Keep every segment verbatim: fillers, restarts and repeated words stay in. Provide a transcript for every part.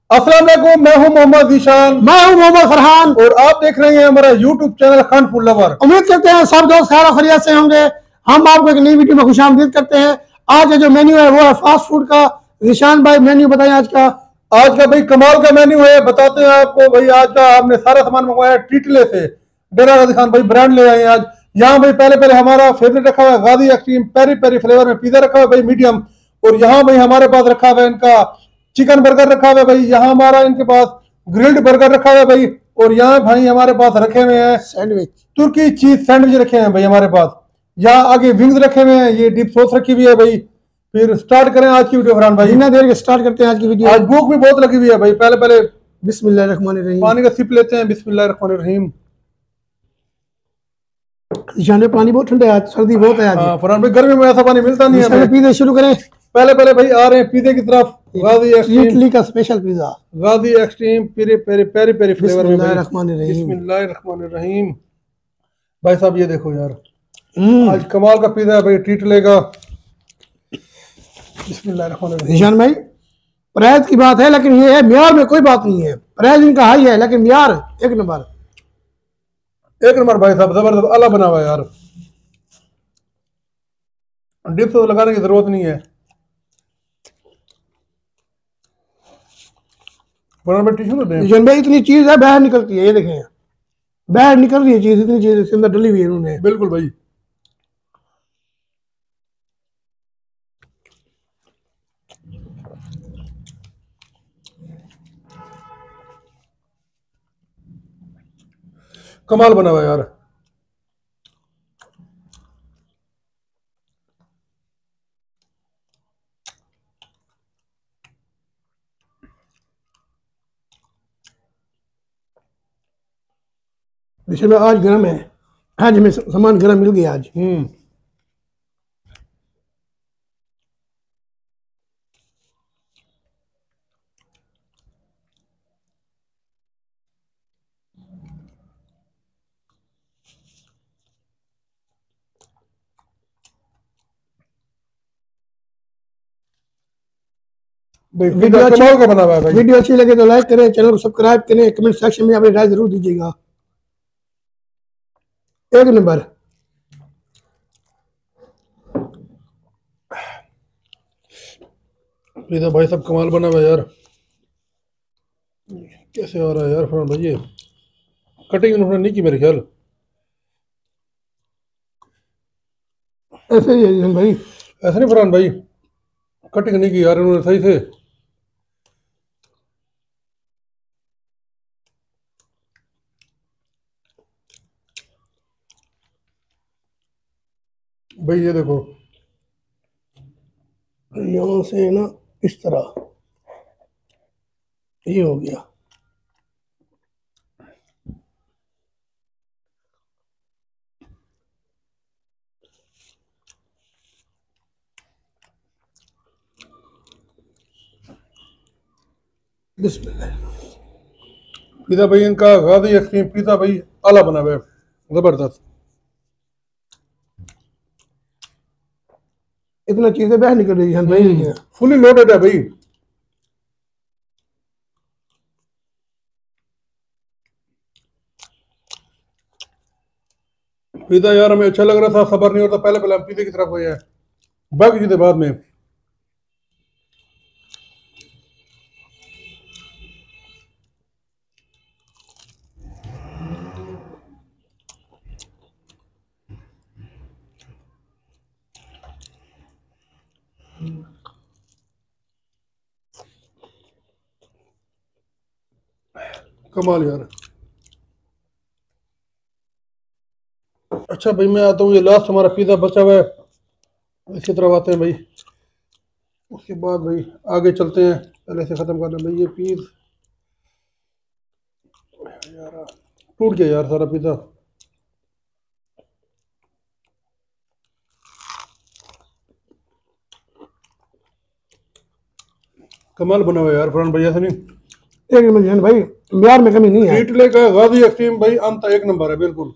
अस्सलाम वालेकुम, मैं हूं मोहम्मद ईशान। मैं हूं मोहम्मद फरहान और आप देख रहे हैं हमारा YouTube channel Khan food lover. उम्मीद करते हैं सब दोस्त खैर और खैरियत से होंगे। हम आपको एक नई वीडियो में खुशामदीद करते हैं। आज का जो मेन्यू है वो है फास्ट फूड का। ईशान भाई मेन्यू बताएं आज का। आज का भाई कमाल का मेन्यू है, बताते हैं आपको भाई। आज का हमने सारा सामान मंगवाया टीटले से, डेरा गाजी खान भाई ब्रांड ले आए हैं आज। यहाँ भाई पहले पहले हमारा फेवरेट रखा हुआ है Ghazi extreme peri peri flavour में पिज्जा रखा हुआ है भाई मीडियम। और यहाँ भाई हमारे पास रखा हुआ है इनका चिकन बर्गर रखा हुआ है भाई। यहाँ हमारा इनके पास ग्रिल्ड बर्गर रखा हुआ है भाई। और यहाँ भाई हमारे पास रखे हुए हैं सैंडविच, तुर्की चीज सैंडविच रखे हैं भाई हमारे पास। यहाँ आगे विंग्स रखे हुए हैं, ये डिप सॉस रखी हुई है भाई। फिर स्टार्ट करें आज की वीडियो फरहान भाई। बिना देर के स्टार्ट करते हैं आज की वीडियो। आज भूख भी बहुत लगी हुई है भाई। पहले पहले बिस्मिल्लाहिर्रहमानिर्रहीम। पानी का सिप लेते हैं। बिस्मिल्लाहिर्रहमानिर्रहीम। ईशान भाई पानी बहुत ठंडा है आज, सर्दी बहुत है आज। हाँ फरहान भाई, गर्मी में ऐसा पानी मिलता नहीं है ईशान भाई हमें। पिज़्ज़ा शुरू करें। पहले पहले भाई आ रहे हैं पिज़्ज़े की तरफ। गाजी एक्सट्रीम इटली का special pizza, Ghazi extreme peri peri peri peri flavour में भाई। बिस्मिल्लाहिर्रहमानिर्रहीम। बिस्मिल्लाहिर्रहमानिर्रहीम। भाई साहब ये देखो यार, हम्म, आज कमाल का पिज़्ज़ा है भाई टीटले का। बिस्मिल्लाहिर्रहमानिर्रहीम। ईशान भाई प्राइस की बात है लेकिन ये है म्यार में कोई बात नहीं है। प्राइस इनका हाई है लेकिन म्यार एक नंबर। एक नंबर भाई साहब, जबरदस्त आला बना हुआ है यार। डिप तो लगाने की जरूरत नहीं है। टिश्यू तो दें। ईशान भाई इतनी चीज है बाहर निकलती है, ये देखें बाहर निकल रही है चीज, इतनी चीज इसके अंदर डली हुई है इन्होंने। बिल्कुल भाई। कमाल बना हुआ है यार। ईशान भाई आज गर्म है, आज हमें सामान गर्म मिल गया आज। हम्म वीडियो अच्छी कमाल का बना हुआ है भाई। वीडियो अच्छी लगे तो लाइक करें, चैनल को सब्सक्राइब करें, कमेंट सेक्शन में अपनी राय जरूर दीजिएगा। एक नंबर। पिज़्ज़ा भाई सब कमाल बना हुआ है यार। कैसे आ रहा है यार फरहान भाई, ये कटिंग उन्होंने नहीं की मेरे ख्याल। ऐसे ही है ईशान भाई। ऐसा नहीं फरहान भाई, कटिंग नहीं की यार उन्होंने सही से। भाई ये देखो, यहाँ से ना इस तरह ये हो गया। बिस्मिल्लाह। पिज़्ज़ा भाई इनका गाजी एक्सट्रीम पिज़्ज़ा भाई आला बना हुआ है, जबरदस्त। इतना चीजें बाहर निकल रही है भाई। फुली लोडेड है भाई। पिज़्ज़ा यार हमें अच्छा लग रहा था, खबर नहीं होता। पहले पहले हम पिज़्ज़े की तरफ हुए हैं, बाकी चीजें बाद में। कमाल यार। अच्छा भाई मैं आता हूँ, ये लास्ट हमारा पिज़्ज़ा बचा हुआ है, इसकी तरफ आते हैं भाई। उसके बाद भाई आगे चलते हैं, पहले से ख़त्म करना भाई। ये पीस यार टूट गया यार सारा पिज़्ज़ा। कमाल बना हुआ यार फरहान भाई, ऐसा नहीं। एक नंबर ईशान भाई, म्यार में कमी नहीं है। टीटले का गाजी एक्सट्रीम भाई अंत एक नंबर है बिल्कुल।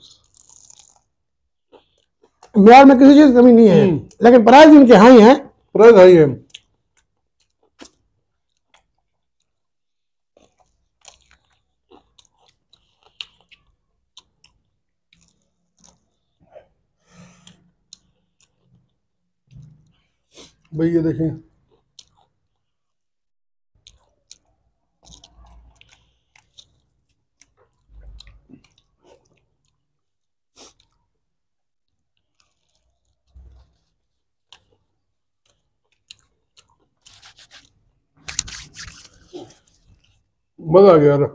म्यार में किसी चीज कमी नहीं है, लेकिन प्राइस इनके हाई है। प्राइस हाई है। भाई ये देखें, मजा आ गया यार।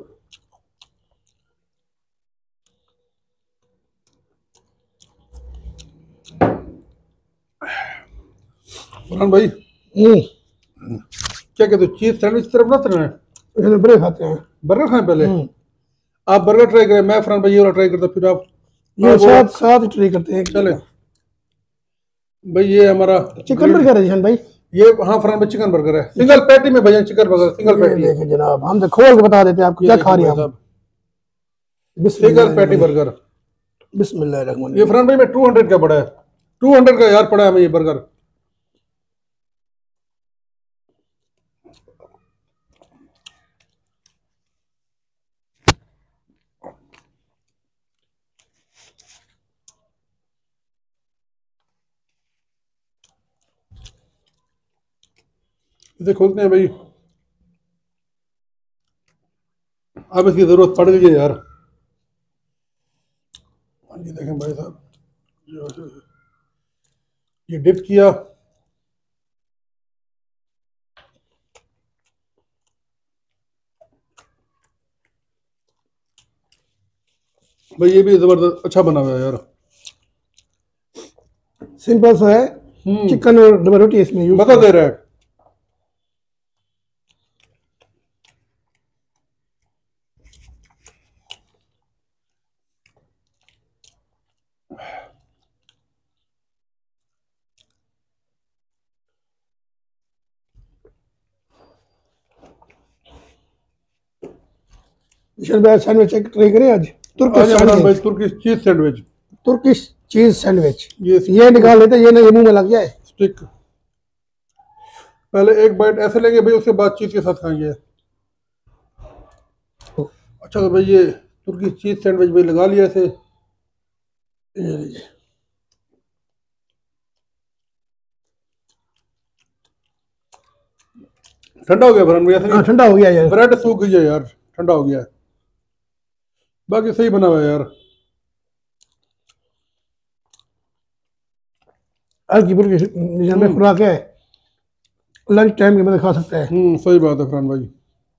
फरहान भाई हम्म, क्या कहते हो, चीज सैंडविच तरफ बनाते हैं? ये बड़े खाते हैं। बर्गर खाएं पहले? हम्म, आप बर्गर ट्राई करें, मैं फरहान भाई ये वाला ट्राई करता, फिर आप ये आप वो साथ साथ ट्राई करते हैं। चले। भाई ये हमारा चिकन बर्गर है जिशान भाई। ये, हाँ फरहान भाई चिकन बर्गर है, सिंगल पैटी में भैया, चिकन बर्गर सिंगल ये पैटी। देखें जनाब, हम तो खोल के बता देते हैं आपको ये क्या देखिए खा रहे भाई हैं हम। साहब, सिंगल पैटी बिस्मिल्लाह बर्गर। बिस्मिल्लाह। ये फरहान भाई में टू हंड्रेड का पड़ा है, टू हंड्रेड का यार पड़ा है हमें ये बर्गर। इसे खोलते हैं भाई, अब इसकी जरूरत पड़ गई है यार। ये देखें भाई साहब, ये डिप किया, भाई ये भी जबरदस्त अच्छा बना हुआ है यार। सिंपल सा है, हम्म, चिकन और डबल रोटी इसमें यूज बता दे रहा है। निशान भाई सैंडविच ट्राई करें आज। तुर्किश आज फरहान भाई sandwich, Turkish cheese sandwich, Turkish cheese sandwich. ये ये निकाल लेते हैं, ये ना ये मुंह में लग जाए। स्टिक, पहले एक बाइट ऐसे लेंगे भाई, उसके बाद चीज के साथ खाएंगे। अच्छा तो भाई ये तुर्की चीज सैंडविच भाई लगा लिया ऐसे। ये लीजिए। ठंडा हो गया फरहान भाई, ऐसे हाँ नहीं ठंडा हो गया यार। ब्रेड सूख गई है यार, ठंडा हो गया है, बाकी सही बना हुआ है यार। हल्की फुल्की निशान भाई हम्म खुराक है, लंच टाइम के बाद खा सकता है। हम्म सही बात है फरहान भाई।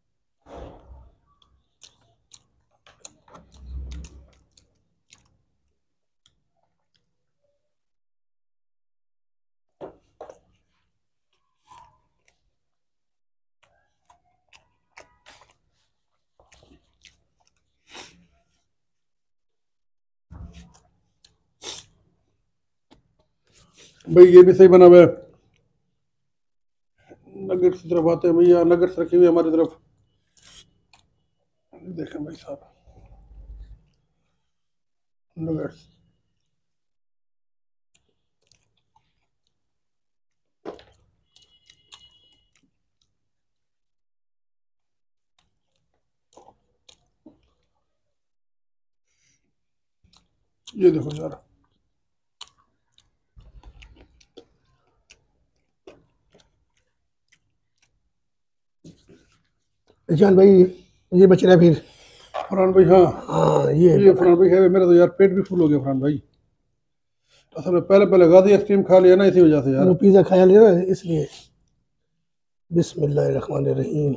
भाई ये भी सही बना हुआ है। नगेट्स की तरफ आते हैं भैया, नगेट्स रखी हुई है हमारी तरफ, देखें भाई साहब नगेट्स। ये देखो यार, निशान भाई ये बच रहा है फिर। फरहान भाई हाँ, हाँ ये ये फरहान भाई है, मेरा तो यार पेट भी फुल हो गया फरहान भाई। असल में पहले पहले गाजी आइसक्रीम खा लिया ना, इसी वजह से यार। वो पिज़्ज़ा खाया ले रहा है इसलिए। बिस्मिल्लाहिर्रहमानिर्रहीम।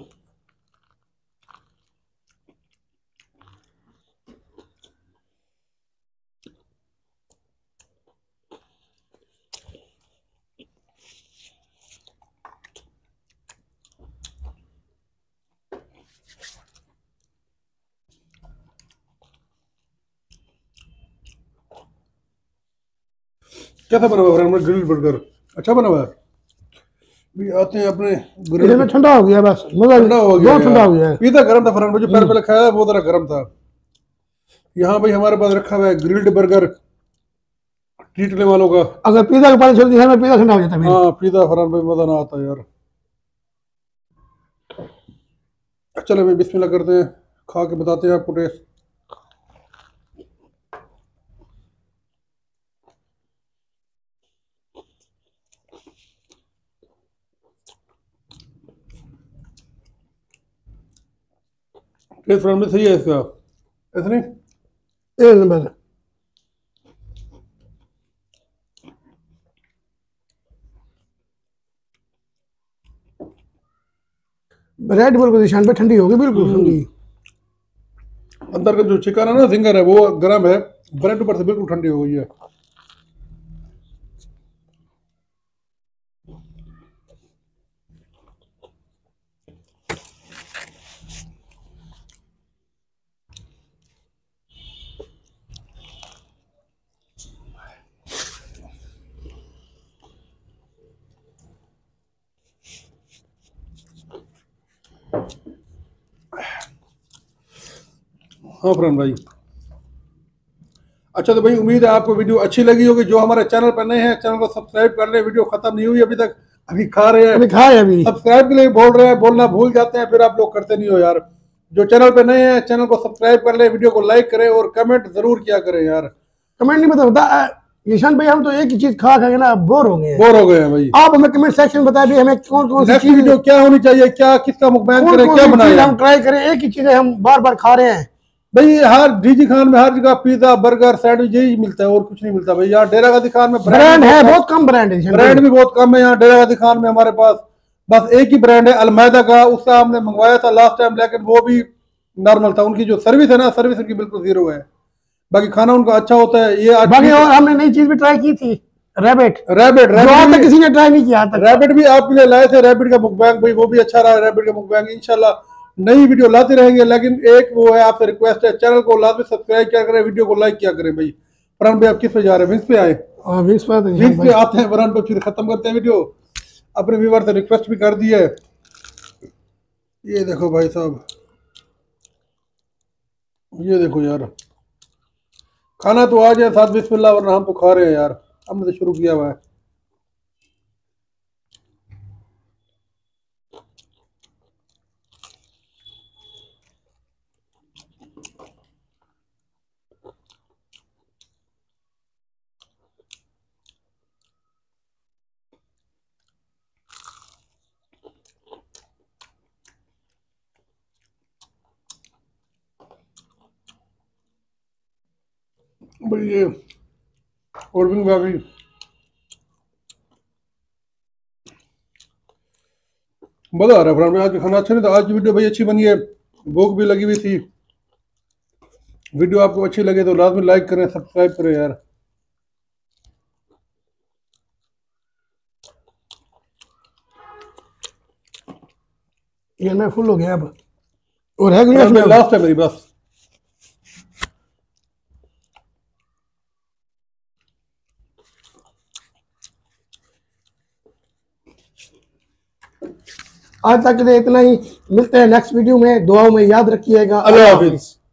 कैसा बना हुआ फरहान भाई ग्रिल बर्गर? अच्छा बना हुआ है। भी आते हैं अपने ग्रिल, इधर में ठंडा हो गया बस, मजा ठंडा हो गया बहुत ठंडा यार। हो गया है। पिज़्ज़ा गर्म था फरहान भाई, जो पहले पहले खाया वो जरा गर्म था। यहाँ भाई हमारे पास रखा हुआ है ग्रिल्ड बर्गर, टीटले वालों का। अगर पिज़्ज़ा का पानी छोड़ दिया में पिज़्ज़ा ठंडा हो जाता है फिर। हाँ पिज़्ज़ा फरहान भाई मजा ना आता यार। चलो भाई बिस्मिल्लाह करते हैं, खा के बताते हैं आपको टेस्ट। टेस्ट फ्रेंड में सही है इसका, ऐसा नहीं? एक नंबर। ब्रेड बिल्कुल निशान पे ठंडी होगी, बिल्कुल ठंडी। अंदर का जो चिकन है ना, फिंगर है, वो गर्म है, ब्रेड ऊपर से बिल्कुल ठंडी हो गई है। हाँ फ्रेंड भाई, अच्छा तो भाई उम्मीद है आपको वीडियो अच्छी लगी होगी। जो हमारे चैनल पर नए हैं, चैनल को सब्सक्राइब कर ले। वीडियो खत्म नहीं हुई अभी तक, अभी खा रहे हैं, अभी खा रहे हैं अभी। सब्सक्राइब के लिए बोल रहे हैं, बोलना भूल जाते हैं, फिर आप लोग करते नहीं हो यार। जो चैनल पे नए हैं, चैनल को सब्सक्राइब कर ले, वीडियो को लाइक करें और कमेंट जरूर किया करें यार। कमेंट नहीं बता निशान भाई, हम तो एक ही चीज खा खा के ना बोर हो गए हैं। बोर हो गए हैं भाई। आप हमें कमेंट सेक्शन में बताइए हमें कौन कौन सी नेक्स्ट चीज वीडियो क्या होनी चाहिए, क्या किसका मुकबैन करें, क्या बनाएं, हम ट्राई करें। एक ही चीज हम बार बार खा रहे हैं भाई। हर डीजी खान में हर जगह पिज्जा बर्गर सैंडविच यही मिलता है और कुछ नहीं मिलता भाई। यहाँ डेरा गाजी खान में ब्रांड है, बहुत कम ब्रांड है, ब्रांड भी बहुत कम है यहाँ डेरा गाजी खान में। हमारे पास बस एक ही ब्रांड है अलमैदा का, उसका हमने मंगवाया था लास्ट टाइम, लेकिन वो भी नॉर्मल था। उनकी जो सर्विस है ना, सर्विस उनकी बिल्कुल जीरो है, बाकी खाना उनका अच्छा होता है। ये बाकी और हमने नई चीज भी ट्राई की थी, रैबिट रैबिट रैबिट तक किसी ने ट्राई नहीं किया तक। रैबिट भी आपके लिए लाए थे, रैबिट का मुकबैंग भाई, वो भी अच्छा रहा। रैबिट का मुकबैंग इंशाल्लाह नई वीडियो लाते रहेंगे, लेकिन एक वो है आपसे रिक्वेस्ट है, चैनल को लाजमी सब्सक्राइब किया करें, वीडियो को लाइक किया करें भाई। फरहान भाई आप किस पे जा रहे हैं? विंग्स पे आए? विंग्स पे आते हैं, विंग्स पे आते हैं फरहान, तो फिर खत्म करते हैं वीडियो। अपने व्यूअर से रिक्वेस्ट भी कर दी है। ये देखो भाई साहब, ये देखो यार, खाना तो आ जाए साथ बिस्मिल्लाह, वरना हम तो खा रहे हैं यार, हमने तो शुरू किया हुआ है। भाई ये और विंग बाकी मजा आ रहा है फरहान भाई। आज का खाना अच्छा नहीं था, आज की वीडियो भाई अच्छी बनी है, भूख भी लगी हुई थी। वीडियो आपको अच्छी लगे तो लाजमी लाइक करें, सब्सक्राइब करें यार। ये मैं फुल हो गया अब, और है गुंजाइश? लास्ट है मेरी बस। आज तक के लिए इतना ही, मिलते हैं नेक्स्ट वीडियो में, दुआओं में याद रखिएगा। अल्लाह हाफिज।